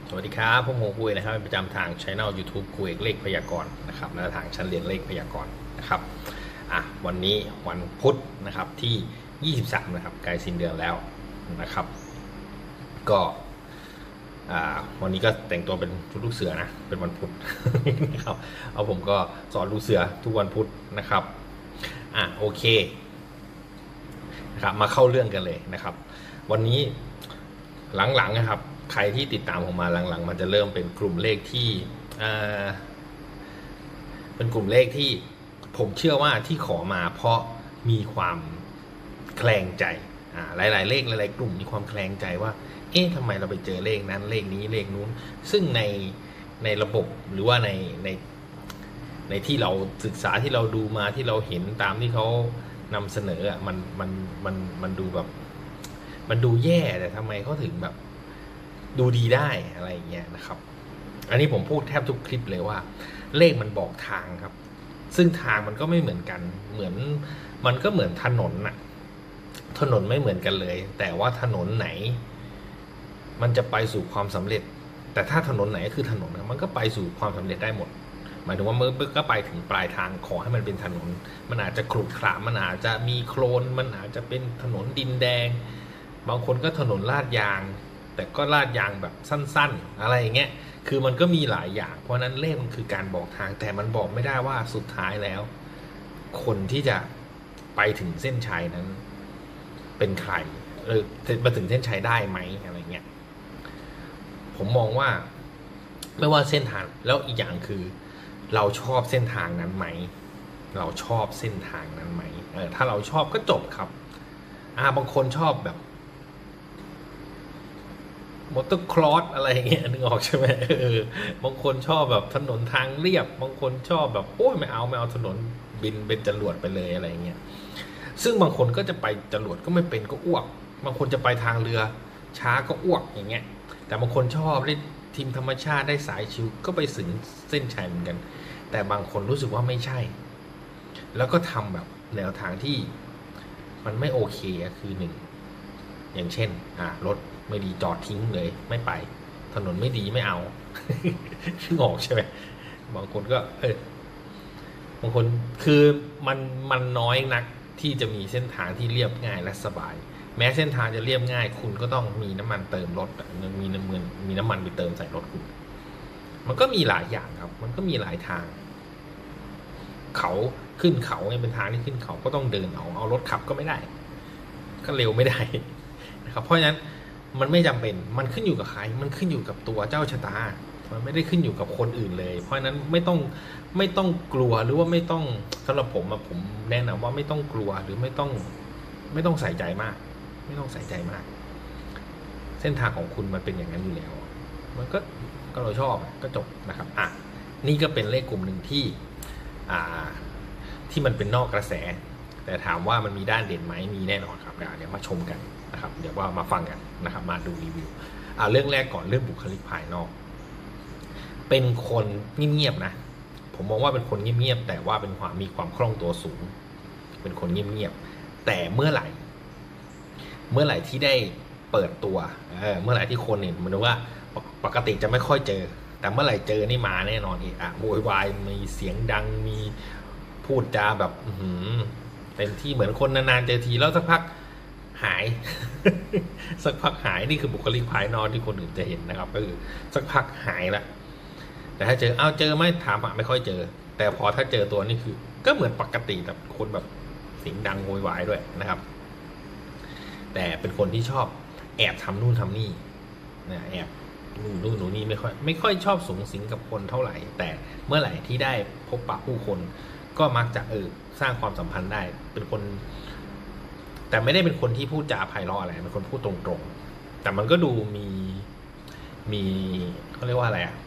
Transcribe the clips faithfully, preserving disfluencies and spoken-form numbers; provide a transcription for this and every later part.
สวัสดีครับผมโฮคุยนะครับเป็นประจำทาง Channel YouTube คุยเลขพยากรณ์นะครับและทางชั้นเรียนเลขพยากรณ์นะครับอ่ะวันนี้วันพุธนะครับที่ยี่สิบสามนะครับใกล้สิ้นเดือนแล้วนะครับก็อ่าวันนี้ก็แต่งตัวเป็นชุดลูกเสือนะเป็นวันพุธนะครับเอาผมก็สอนลูกเสือทุกวันพุธนะครับอ่ะโอเคนะครับมาเข้าเรื่องกันเลยนะครับวันนี้หลังๆนะครับใครที่ติดตามผมมาหลังๆมันจะเริ่มเป็นกลุ่มเลขที่เป็นกลุ่มเลขที่ผมเชื่อว่าที่ขอมาเพราะมีความแคลงใจหลายๆเลขหลายๆกลุ่มมีความแคลงใจว่าเอ๊ะทำไมเราไปเจอเลขนั้นเลขนี้เลขนู้นซึ่งในในระบบหรือว่าในในในที่เราศึกษาที่เราดูมาที่เราเห็นตามที่เขานำเสนออ่ะมันมันมันมันดูแบบมันดูแย่แต่ทำไมเขาถึงแบบดูดีได้อะไรอย่างเงี้ยนะครับอันนี้ผมพูดแทบทุกคลิปเลยว่าเลขมันบอกทางครับซึ่งทางมันก็ไม่เหมือนกันเหมือนมันก็เหมือนถนนน่ะถนนไม่เหมือนกันเลยแต่ว่าถนนไหนมันจะไปสู่ความสำเร็จแต่ถ้าถนนไหนคือถนนมันก็ไปสู่ความสำเร็จได้หมดหมายถึงว่าเมื่อก็ไปถึงปลายทางขอให้มันเป็นถนนมันอาจจะขรุขระมันอาจจะมีโคลนมันอาจจะเป็นถนนดินแดงบางคนก็ถนนลาดยางแต่ก็ลาดยางแบบสั้นๆอะไรอย่างเงี้ยคือมันก็มีหลายอย่างเพราะนั้นเลขมันคือการบอกทางแต่มันบอกไม่ได้ว่าสุดท้ายแล้วคนที่จะไปถึงเส้นชัยนั้นเป็นใครเออมาถึงเส้นชัยได้ไหมอะไรเงี้ยผมมองว่าไม่ว่าเส้นทางแล้วอีกอย่างคือเราชอบเส้นทางนั้นไหมเราชอบเส้นทางนั้นไหมเออถ้าเราชอบก็จบครับอ่าบางคนชอบแบบมอเตอร์คลอสอะไรเงี้ยนึกออกใช่ไหมเออบางคนชอบแบบถนนทางเรียบบางคนชอบแบบโอ้ยไม่เอาไม่เอาถนนบินเป็นจรวดไปเลยอะไรเงี้ยซึ่งบางคนก็จะไปจรวดก็ไม่เป็นก็อ้วกบางคนจะไปทางเรือช้าก็อ้วกอย่างเงี้ยแต่บางคนชอบได้ทีมธรรมชาติได้สายชิวก็ไปถึงเส้นชัยเหมือนกันแต่บางคนรู้สึกว่าไม่ใช่แล้วก็ทำแบบแนวทางที่มันไม่โอเคคือหนึ่งอย่างเช่นอ่ารถไม่ดีจอดทิ้งเลยไม่ไปถนนไม่ดีไม่เอางอกใช่ไหมบางคนก็เออบางคนคือมันมันน้อยนักที่จะมีเส้นทางที่เรียบง่ายและสบายแม้เส้นทางจะเรียบง่ายคุณก็ต้องมีน้ำมันเติมรถมีน้ำมันมีน้ำมันไปเติมใส่รถคุณมันก็มีหลายอย่างครับมันก็มีหลายทางเขาขึ้นเขาไงเป็นทางที่ขึ้นเขาก็ต้องเดินเอาเอารถขับก็ไม่ได้ก็เร็วไม่ได้นะครับเพราะฉะนั้นมันไม่จำเป็นมันขึ้นอยู่กับใครมันขึ้นอยู่กับตัวเจ้าชะตามันไม่ได้ขึ้นอยู่กับคนอื่นเลยเพราะฉะนั้นไม่ต้องไม่ต้องกลัวหรือว่าไม่ต้องสำหรับผมอะผมแนะนำว่าไม่ต้องกลัวหรือไม่ต้องไม่ต้องใส่ใจมากไม่ต้องใส่ใจมากเส้นทางของคุณมันเป็นอย่างนั้นอยู่แล้วมันก็ก็เราชอบก็จบนะครับอ่ะนี่ก็เป็นเลขกลุ่มหนึ่งที่อ่าที่มันเป็นนอกกระแสแต่ถามว่ามันมีด้านเด่นไหมมีแน่นอนครับเดี๋ยวมาชมกันนะครับเดี๋ยวว่ามาฟังกันนะครับมาดูรีวิวอ่าเรื่องแรกก่อนเรื่องบุคลิกภายนอกเป็นคนเงียบๆนะผมมองว่าเป็นคนเงียบๆแต่ว่าเป็นความมีความคล่องตัวสูงเป็นคนเงียบๆแต่เมื่อไหร่เมื่อไหร่ที่ได้เปิดตัวเออเมื่อไหร่ที่คนเนี่ยมันว่าปกติจะไม่ค่อยเจอแต่เมื่อไหร่เจอนี่มาแน่นอนอีกอ่ะโวยวายมีเสียงดังมีพูดจาแบบเต็มที่เหมือนคนนานๆเจอทีแล้วสักพักหาย สักพักหายนี่คือบุคลิกภายนอกที่คนอื่นจะเห็นนะครับก็คือสักพักหายละแต่ถ้าเจอเอาเจอไหมถามไม่ค่อยเจอแต่พอถ้าเจอตัวนี่คือก็เหมือนปกติแต่คนแบบเสียงดังโวยวายด้วยนะครับแต่เป็นคนที่ชอบแอบทำนู่นทำนี่นะแอบนู่นนู่นนู่นนี่ไม่ค่อยไม่ค่อยชอบสูงสิงกับคนเท่าไหร่แต่เมื่อไหร่ที่ได้พบปะผู้คนก็มักจะเออสร้างความสัมพันธ์ได้เป็นคนแต่ไม่ได้เป็นคนที่พูดจาไพเราะอะไรเป็นคนพูดตรงๆแต่มันก็ดูมีมีเขาเรียกว่าอะไรอ่ะ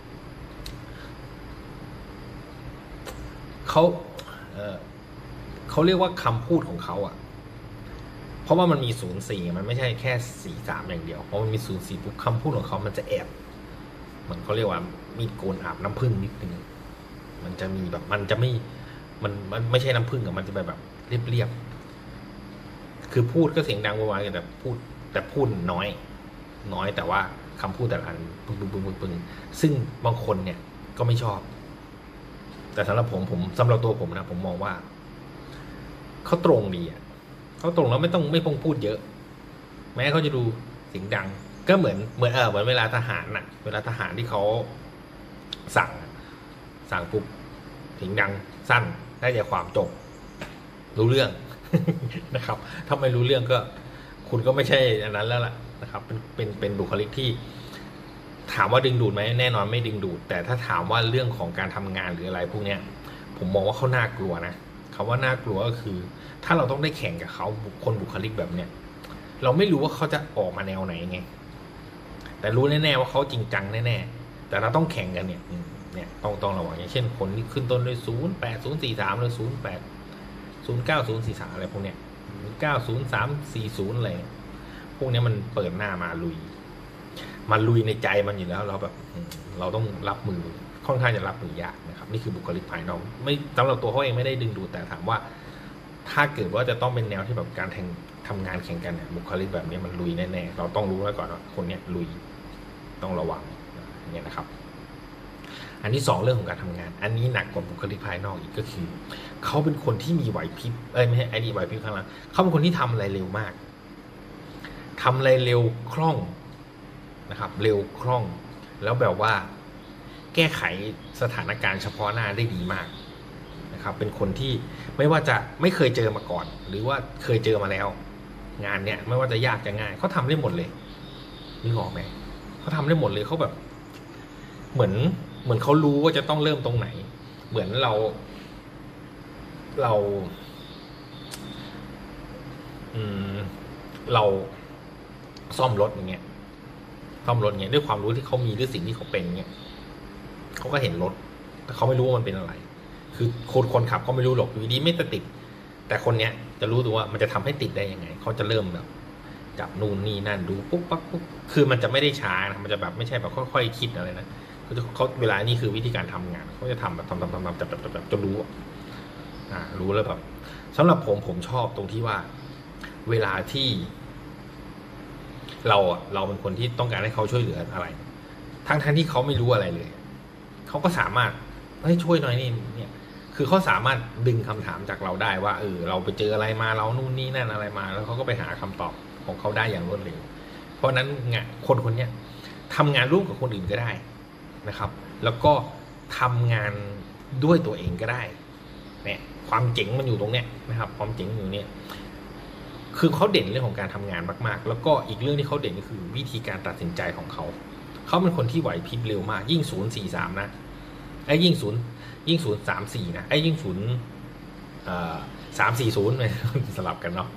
เขาเออเขาเรียกว่าคำพูดของเขาอ่ะเพราะว่ามันมีศูนย์สี่มันไม่ใช่แค่สี่สามอย่างเดียวเพราะมันมีศูนย์สี่ปุ๊บคำพูดของเขามันจะแอบเหมือนเขาเรียกว่ามีโกนอาบน้ำผึ้งนิดนึงมันจะมีแบบมันจะไม่มันมันไม่ใช่น้ำผึ้งอะมันจะแบบเรียบๆคือพูดก็เสียงดังวายแต่พูดแต่พูดน้อยน้อยแต่ว่าคำพูดแต่ละอันปึ้งปึ้งปึ้งปึ้งปึ้งซึ่งบางคนเนี่ยก็ไม่ชอบแต่สำหรับผมผมสำหรับตัวผมนะผมมองว่าเขาตรงดีอ่ะเขาตรงแล้วไม่ต้องไม่ต้องพูดเยอะแม้เขาจะดูเสียงดังก็เหมือนเหมือนเออเหมือนเวลาทหารน่ะเวลาทหารที่เขาสั่งสั่งปุ๊บเสียงดังสั้นได้ใจความจบรู้เรื่องนะครับถ้าไม่รู้เรื่องก็คุณก็ไม่ใช่อันนั้นแล้วล่ะนะครับเป็นเป็นเป็นบุคลิกที่ถามว่าดึงดูดไหมแน่นอนไม่ดึงดูดแต่ถ้าถามว่าเรื่องของการทำงานหรืออะไรพวกเนี้ยผมมองว่าเขาน่ากลัวนะคำว่าน่ากลัวก็คือถ้าเราต้องได้แข่งกับเขาคนบุคลิกแบบเนี้ยเราไม่รู้ว่าเขาจะออกมาแนวไหนไงแต่รู้แน่ๆว่าเขาจริงจังแน่ๆแต่เราต้องแข่งกันเนี่ยเนี่ยต้องต้องระวังอย่างเช่นคนที่ขึ้นต้นด้วยศูนย์แปดศูนย์สี่สามหรือศูนย์แปดศูนย์เก้าศูนย์สี่สามอะไรพวกเนี้ยเก้าศูนย์สามสี่ศูนย์อะไรพวกนี้มันเปิดหน้ามาลุยมาลุยในใจมันอยู่แล้วเราแบบเราต้องรับมือค่อนข้างจะรับมือยากนะครับนี่คือบุคลิกภายนอกไม่สำหรับตัวเขาเองไม่ได้ดึงดูดแต่ถามว่าถ้าเกิดว่าจะต้องเป็นแนวที่แบบการแข่งทำงานแข่งกันเนี่ยบุคลิกแบบนี้มันลุยแน่ๆเราต้องรู้ไว้ก่อนว่าคนเนี้ยลุยต้องระวังอย่างเงี้ยนะครับอันที่สองเรื่องของการทำงานอันนี้หนักกว่าบุคลิกภายนอกอีกก็คือเขาเป็นคนที่มีไหวพริบเอ้ยไม่ใช่ไอ้นี่ไหวพริบข้างหลังเขาเป็นคนที่ทำอะไรเร็วมากทำอะไรเร็วคล่องนะครับเร็วคล่องแล้วแบบว่าแก้ไขสถานการณ์เฉพาะหน้าได้ดีมากนะครับเป็นคนที่ไม่ว่าจะไม่เคยเจอมาก่อนหรือว่าเคยเจอมาแล้วงานเนี้ยไม่ว่าจะยากจะง่ายเขาทำได้หมดเลยนึกออกไหมเขาทำได้หมดเลยเขาแบบเหมือนเหมือนเขารู้ว่าจะต้องเริ่มตรงไหนเหมือนเราเราอืมเราซ่อมรถอย่างเงี้ยซ่อมรถเงี้ยด้วยความรู้ที่เขามีด้วยสิ่งที่เขาเป็นเงี้ยเขาก็เห็นรถแต่เขาไม่รู้ว่ามันเป็นอะไรคือคนคนขับเขาไม่รู้หรอกอยู่ดีไม่ติดแต่คนเนี้ยจะรู้ตัวว่ามันจะทำให้ติดได้ยังไงเขาจะเริ่มแบบจับนู่นนี่นั่นดูปุ๊บปั๊บปุ๊บคือมันจะไม่ได้ช้านะมันจะแบบไม่ใช่แบบค่อยๆคิดอะไรนะเขาเวลานี่คือวิธีการทำงานเขาจะทำแบบทำทำทำทำจับจับจับจนรู้อ่ารู้แล้วแบบสำหรับผมผมชอบตรงที่ว่าเวลาที่เราอ่ะเราเป็นคนที่ต้องการให้เขาช่วยเหลืออะไรทั้งทั้งที่เขาไม่รู้อะไรเลยเขาก็สามารถให้ช่วยหน่อยนี่เนี่ยคือเขาสามารถดึงคำถามจากเราได้ว่าเออเราไปเจออะไรมาเรานู่นนี่นั่นอะไรมาแล้วเขาก็ไปหาคำตอบของเขาได้อย่างรวดเร็วเพราะนั้นงานคนคนนี้ทำงานร่วมกับคนอื่นก็ได้นะครับแล้วก็ทำงานด้วยตัวเองก็ได้เนี่ยความเจ๋งมันอยู่ตรงเนี้ยนะครับความเจ๋งอยู่เนี่ยคือเขาเด่นเรื่องของการทำงานมากๆแล้วก็อีกเรื่องที่เขาเด่นก็คือวิธีการตัดสินใจของเขาเขาเป็นคนที่ไหวพริบเร็วมากยิ่งศูนย์สี่สามนะไอ้ยิ่งศูนย์ยิ่งศูนย์สามสี่นะไอ้ยิ่งศูนย์สามสี่ศูนย์สลับกันเนาะ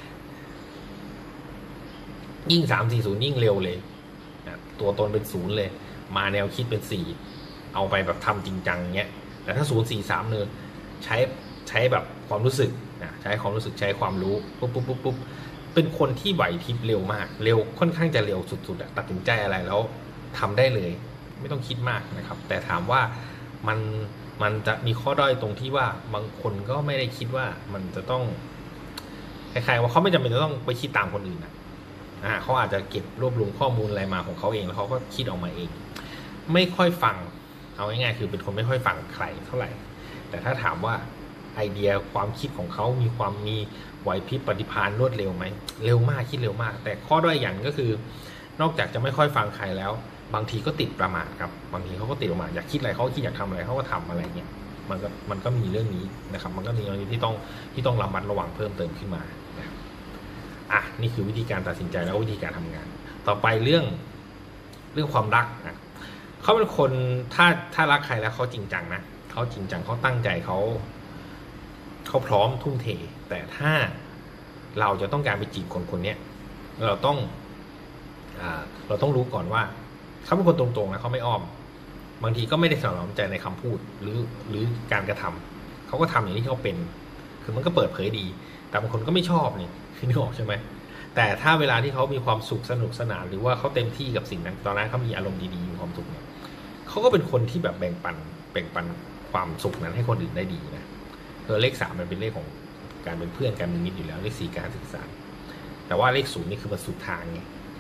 ยิ่งสามสี่ศูนย์ยิ่งเร็วเลยตัวตนเป็นศูนย์เลยมาแนวคิดเป็นสี่เอาไปแบบทำจริงจังเงี้ยแต่ถ้าศูนย์สี่สามเนี่ยใช้ใช้แบบความรู้สึกนะใช้ความรู้สึกใช้ความรู้ปุ๊บปุ๊บปุ๊บปุ๊บเป็นคนที่ไหวพริบเร็วมากเร็วค่อนข้างจะเร็วสุดๆตัดสินใจอะไรแล้วทำได้เลยไม่ต้องคิดมากนะครับแต่ถามว่ามันมันจะมีข้อด้อยตรงที่ว่าบางคนก็ไม่ได้คิดว่ามันจะต้องคล้ายๆว่าเขาไม่จำเป็นจะต้องไปคิดตามคนอื่นนะอ่าเขาอาจจะเก็บรวบรวมข้อมูลอะไรมาของเขาเองแล้วเขาก็คิดออกมาเองไม่ค่อยฟังเอาง่ายๆคือเป็นคนไม่ค่อยฟังใครเท่าไหร่แต่ถ้าถามว่าไอเดียความคิดของเขามีความมีไหวพริบปฏิภาณรวดเร็วไหมเร็วมากคิดเร็วมากแต่ข้อด้อยอย่างก็คือนอกจากจะไม่ค่อยฟังใครแล้วบางทีก็ติดประมาทครับบางทีเขาก็ติดประมาทอยากคิดอะไรเขาคิดอยากทำอะไรเขาก็ทำอะไรเงี้ยมันก็มันก็มีเรื่องนี้นะครับมันก็มีเรื่องนี้ที่ต้องที่ต้องระมัดระวังเพิ่มเติมขึ้นมาอ่ะนี่คือวิธีการตัดสินใจแล้ววิธีการทำงานต่อไปเรื่องเรื่องความรักนะเขาเป็นคนถ้าถ้ารักใครแล้วเขาจริงจังนะเขาจริงจังเขาตั้งใจเขาเขาพร้อมทุ่มเทแต่ถ้าเราจะต้องการไปจีบคนคนนี้เราต้องอ่าเราต้องรู้ก่อนว่าเขาเป็นคนตรงๆนะเขาไม่อ้อมบางทีก็ไม่ได้สนองใจในคำพูดหรือหรือการกระทำเขาก็ทำอย่างที่เขาเป็นคือมันก็เปิดเผยดีแต่บางคนก็ไม่ชอบนี่นึกออกใช่ไหมแต่ถ้าเวลาที่เขามีความสุขสนุกสนานหรือว่าเขาเต็มที่กับสิ่งนั้นตอนนั้นเขามีอารมณ์ดีๆมีความสุขเนี่ยเขาก็เป็นคนที่แบบแบ่งปันแบ่งปันความสุขนั้นให้คนอื่นได้ดีนะเออเลขสามมันเป็นเลขของการเป็นเพื่อนกันมิตรอยู่แล้วเลขสี่การศึกษาแต่ว่าเลขศูนย์นี่คือมันสุดทางไง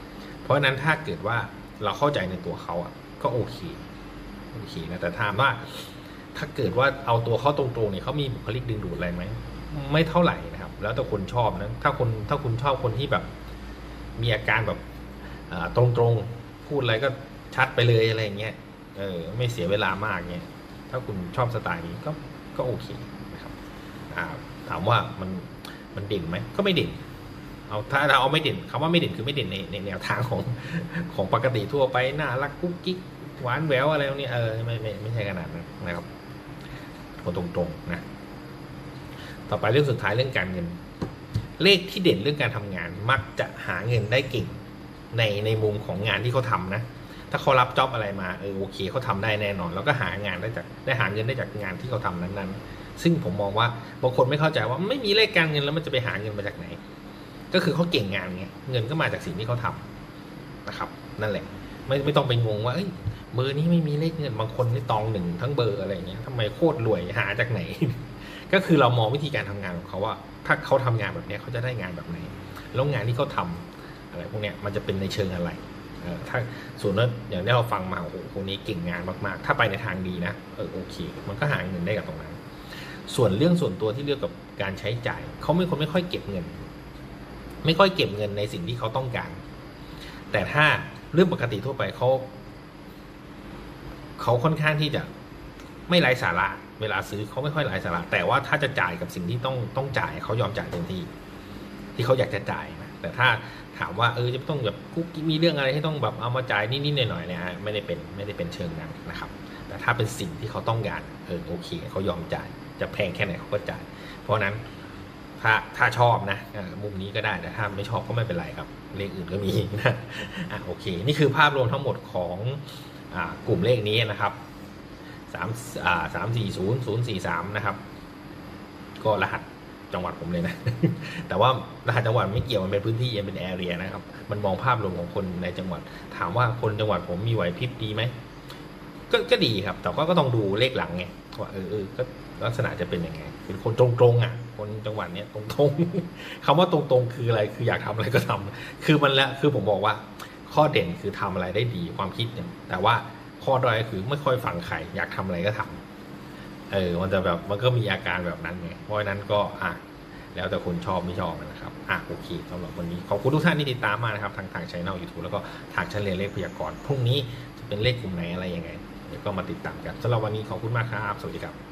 เพราะฉะนั้นถ้าเกิดว่าเราเข้าใจในตัวเขาอ่ะก็โอเคโอเคนะแต่ถามว่าถ้าเกิดว่าเอาตัวเขาตรงๆเนี่ยเขามีบุคลิกดึงดูดอะไรไหมไม่เท่าไหร่นะครับแล้วแต่คนชอบนะถ้าคนถ้าคุณชอบคนที่แบบมีอาการแบบตรงๆพูดอะไรก็ชัดไปเลยอะไรเงี้ยเออไม่เสียเวลามากเงี้ยถ้าคุณชอบสไตล์นี้ก็ก็โอเคนะครับถามว่ามันมันเด่นไหมก็ไม่เด่นเอาถ้าเราเอาไม่เด่นคำว่าไม่เด่นคือไม่เด่นในในแนวทางของของปกติทั่วไปน่ารักกุ๊กกิ๊กหวานแหววอะไรพวกนี้เออไม่ไม่ไม่ใช่ขนาดนั้นนะครับคนตรงๆนะต่อไปเรื่องสุดท้ายเรื่องการเงินเลขที่เด่นเรื่องการทำงานมักจะหาเงินได้เก่งในในมุมของงานที่เขาทำนะถ้าเขารับจ็อบอะไรมาเออโอเคเขาทำได้แน่นอนแล้วก็หางานได้จากได้หาเงินได้จากงานที่เขาทำนั้นๆซึ่งผมมองว่าบางคนไม่เข้าใจว่าไม่มีเลขการเงินแล้วมันจะไปหาเงินมาจากไหนก็คือเขาเก่งงานไงเงินก็มาจากสิ่งที่เขาทำนะครับนั่นแหละไม่ไม่ต้องไปงงว่าเอ้ยเบอร์นี้ไม่มีเลขเงินบางคนนี่ตองหนึ่งทั้งเบอร์อะไรเงี้ยทำไมโคตรรวยหาจากไหน ก็คือเรามองวิธีการทำงานของเขาว่าถ้าเขาทำงานแบบนี้เขาจะได้งานแบบไหนแล้วงานที่เขาทำอะไรพวกนี้มันจะเป็นในเชิงอะไรเออถ้าส่วนนั้นอย่างที่เราฟังมาโอ้โหคนนี้เก่งงานมากๆถ้าไปในทางดีนะเออโอเคมันก็หาเงินได้กับตรงนั้นส่วนเรื่องส่วนตัวที่เรื่องกับการใช้จ่ายเขาไม่คนไม่ค่อยเก็บเงินไม่ค่อยเก็บเงินในสิ่งที่เขาต้องการแต่ถ้าเรื่องปกติทั่วไปเขาเขาค่อนข้างที่จะไม่ไร้สาระเวลาซื้อเขาไม่ค่อยไร้สาระแต่ว่าถ้าจะจ่ายกับสิ่งที่ต้องต้องจ่ายเขายอมจ่ายเต็มที่ที่เขาอยากจะจ่ายนะแต่ถ้าถามว่าเออจะต้องแบบกุ๊กมีเรื่องอะไรที่ต้องแบบเอามาจ่ายนิดๆหน่อยๆเนี่ยไม่ได้เป็นไม่ได้เป็นเชิงนั้นนะครับแต่ถ้าเป็นสิ่งที่เขาต้องการเออโอเคเขายอมจ่ายจะแพงแค่ไหนเขาก็จ่ายเพราะนั้นถ้าถ้าชอบนะมุมนี้ก็ได้แต่ถ้าไม่ชอบก็ไม่เป็นไรครับเลขอื่นก็มีนะอ่ะโอเคนี่คือภาพรวมทั้งหมดของอ่ากลุ่มเลขนี้นะครับสามอ่าสามสี่ศูนย์ศูนย์สี่สามนะครับก็รหัสจังหวัดผมเลยนะ แต่ว่ารหัสจังหวัดไม่เกี่ยวมันเป็นพื้นที่มันเป็นแอเรียนะครับมันมองภาพรวมของคนในจังหวัดถามว่าคนจังหวัดผมมีไหวพริบดีไหมก็ก็ดีครับแต่ก็ก็ต้องดูเลขหลังไงว่าเออเออก็ลักษณะจะเป็นยังไงเป็นคนตรงๆอ่ะคนจังหวัดเนี้ยตรงๆ คำว่าตรงๆคืออะไรคืออยากทำอะไรก็ทำคือมันละคือผมบอกว่าข้อเด่นคือทำอะไรได้ดีความคิดเนี่ยแต่ว่าข้อด้อยคือไม่ค่อยฟังใครอยากทำอะไรก็ทำเออมันจะแบบมันก็มีอาการแบบนั้นไงเพราะฉะนั้นก็อ่ะแล้วแต่คนชอบไม่ชอบนะครับอ่ะโอเคสำหรับวันนี้ขอบคุณทุกท่านที่ติดตามมานะครับทางทางช่อง ยูทูบ แล้วก็ทางชั้นเรียนเลขพยากรณ์พรุ่งนี้จะเป็นเลขกลุ่มไหนอะไรยังไงเดี๋ยวก็มาติดตามกันสำหรับวันนี้ขอบคุณมากครับสวัสดีครับ